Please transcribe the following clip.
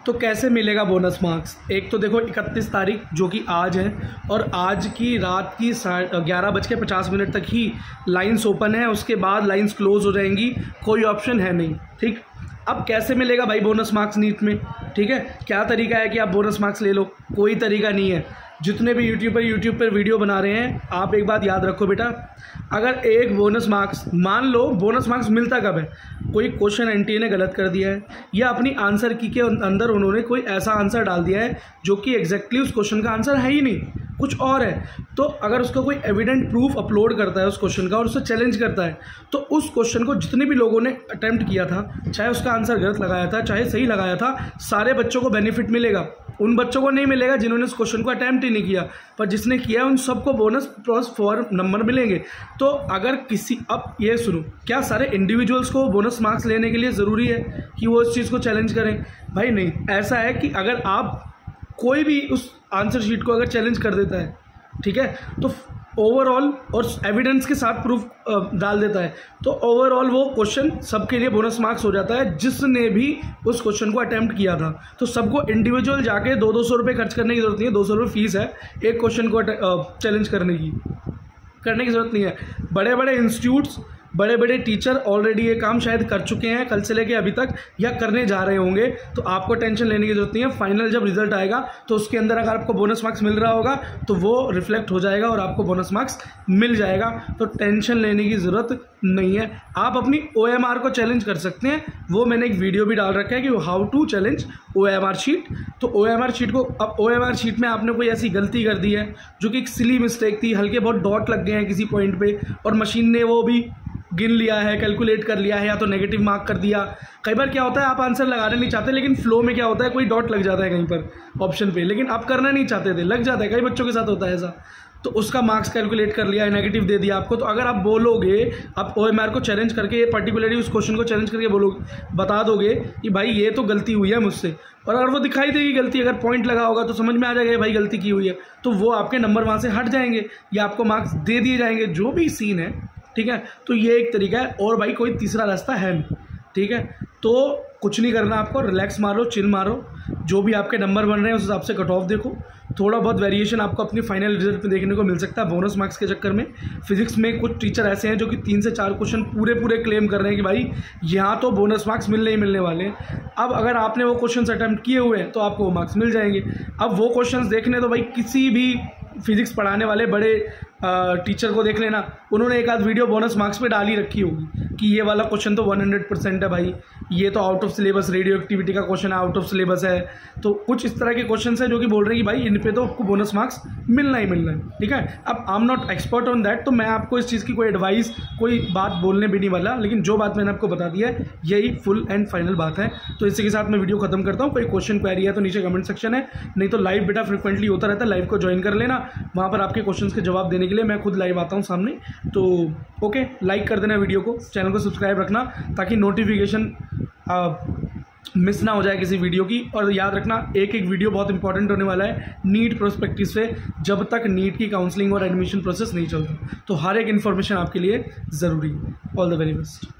तो कैसे मिलेगा बोनस मार्क्स? एक तो देखो 31 तारीख जो कि आज है, और आज की रात की 11:50 तक ही लाइंस ओपन है, उसके बाद लाइंस क्लोज हो जाएंगी, कोई ऑप्शन है नहीं। ठीक, अब कैसे मिलेगा भाई बोनस मार्क्स नीट में? ठीक है, क्या तरीका है कि आप बोनस मार्क्स ले लो? कोई तरीका नहीं है। जितने भी यूट्यूब पर वीडियो बना रहे हैं, आप एक बात याद रखो बेटा, अगर एक बोनस मार्क्स, मान लो बोनस मार्क्स मिलता कब है? कोई क्वेश्चन एनटीए ने गलत कर दिया है, या अपनी आंसर की के अंदर उन्होंने कोई ऐसा आंसर डाल दिया है जो कि एग्जैक्टली उस क्वेश्चन का आंसर है ही नहीं, कुछ और है। तो अगर उसका कोई एविडेंट प्रूफ अपलोड करता है उस क्वेश्चन का और उससे चैलेंज करता है, तो उस क्वेश्चन को जितने भी लोगों ने अटेम्प्ट किया था, चाहे उसका आंसर गलत लगाया था चाहे सही लगाया था, सारे बच्चों को बेनिफिट मिलेगा। उन बच्चों को नहीं मिलेगा जिन्होंने उस क्वेश्चन को अटेम्प्ट ही नहीं किया, पर जिसने किया उन सबको बोनस प्लस 4 नंबर मिलेंगे। तो अगर किसी, अब ये सुनो, क्या सारे इंडिविजुअल्स को बोनस मार्क्स लेने के लिए ज़रूरी है कि वो इस चीज़ को चैलेंज करें? भाई नहीं, ऐसा है कि अगर आप कोई भी उस आंसर शीट को अगर चैलेंज कर देता है, ठीक है, तो ओवरऑल और एविडेंस के साथ प्रूफ डाल देता है, तो ओवरऑल वो क्वेश्चन सबके लिए बोनस मार्क्स हो जाता है जिसने भी उस क्वेश्चन को अटेम्प्ट किया था। तो सबको इंडिविजुअल जाके 200 रुपये खर्च करने की जरूरत नहीं है। 200 रुपये फीस है एक क्वेश्चन को चैलेंज करने की जरूरत नहीं है। बड़े बड़े इंस्टीट्यूट्स, बड़े बड़े टीचर ऑलरेडी ये काम शायद कर चुके हैं कल से लेके अभी तक, या करने जा रहे होंगे, तो आपको टेंशन लेने की जरूरत नहीं है। फाइनल जब रिजल्ट आएगा तो उसके अंदर अगर आपको बोनस मार्क्स मिल रहा होगा तो वो रिफ्लेक्ट हो जाएगा और आपको बोनस मार्क्स मिल जाएगा, तो टेंशन लेने की ज़रूरत नहीं है। आप अपनी OMR को चैलेंज कर सकते हैं, वो मैंने एक वीडियो भी डाल रखा है कि how to challenge OMR sheet. तो OMR शीट को, अब OMR शीट में आपने कोई ऐसी गलती कर दी है जो कि एक सिली मिस्टेक थी, हल्के बहुत डॉट लग गए हैं किसी पॉइंट पे और मशीन ने वो भी गिन लिया है, कैलकुलेट कर लिया है, या तो नेगेटिव मार्क कर दिया। कई बार क्या होता है, आप आंसर लगाना नहीं चाहते, लेकिन फ्लो में क्या होता है, कोई डॉट लग जाता है कहीं पर ऑप्शन पे, लेकिन आप करना नहीं चाहते थे, लग जाता है, कई बच्चों के साथ होता है ऐसा। तो उसका मार्क्स कैलकुलेट कर लिया है, नेगेटिव दे दिया आपको। तो अगर आप बोलोगे, आप OMR को चैलेंज करके, पर्टिकुलरली उस क्वेश्चन को चैलेंज करके बोलोगे, बता दोगे कि भाई ये तो गलती हुई है मुझसे, और अगर वो दिखाई देगी गलती, अगर पॉइंट लगा होगा तो समझ में आ जाएगा भाई गलती की हुई है, तो वो आपके नंबर वहाँ से हट जाएंगे या आपको मार्क्स दे दिए जाएंगे, जो भी सीन है। ठीक है, तो ये एक तरीका है, और भाई कोई तीसरा रास्ता है नहीं। ठीक है, तो कुछ नहीं करना आपको, रिलैक्स मारो, चिल मारो, जो भी आपके नंबर बन रहे हैं उस हिसाब से कट ऑफ देखो। थोड़ा बहुत वेरिएशन आपको अपनी फाइनल रिजल्ट में देखने को मिल सकता है बोनस मार्क्स के चक्कर में। फिजिक्स में कुछ टीचर ऐसे हैं जो कि 3 से 4 क्वेश्चन पूरे क्लेम कर रहे हैं कि भाई यहाँ तो बोनस मार्क्स मिलने ही मिलने वाले हैं। अब अगर आपने वो क्वेश्चन अटैम्प्ट किए हुए हैं तो आपको वो मार्क्स मिल जाएंगे। अब वो क्वेश्चन देखने तो भाई किसी भी फिजिक्स पढ़ाने वाले बड़े टीचर को देख लेना, उन्होंने एक आध वीडियो बोनस मार्क्स पे डाल ही रखी होगी कि ये वाला क्वेश्चन तो 100% है भाई, ये तो out of syllabus radioactivity का क्वेश्चन है, आउट ऑफ सिलेबस है। तो कुछ इस तरह के क्वेश्चन है जो कि बोल रहे हैं कि भाई इन पे तो आपको बोनस मार्क्स मिलना ही मिलना है। ठीक है, अब I am not expert on that, तो मैं आपको इस चीज़ की कोई एडवाइस, कोई बात बोलने भी नहीं वाला, लेकिन जो बात मैंने आपको बता दी है यही फुल एंड फाइनल बात है। तो इसी के साथ मैं वीडियो खत्म करता हूँ। कोई क्वेश्चन क्वेरी है तो नीचे कमेंट सेक्शन है, नहीं तो लाइव बेटा फ्रिक्वेंटली होता रहता है, लाइव को ज्वाइन कर लेना, वहाँ पर आपके क्वेश्चन के जवाब देने के लिए मैं खुद लाइव आता हूँ सामने। तो ओके, लाइक कर देना वीडियो को, चैनल को सब्सक्राइब रखना ताकि नोटिफिकेशन मिस ना हो जाए किसी वीडियो की। और याद रखना, एक वीडियो बहुत इंपॉर्टेंट होने वाला है नीट प्रोस्पेक्टिव पे, जब तक नीट की काउंसलिंग और एडमिशन प्रोसेस नहीं चलता, तो हर एक इन्फॉर्मेशन आपके लिए ज़रूरी है। All the very best.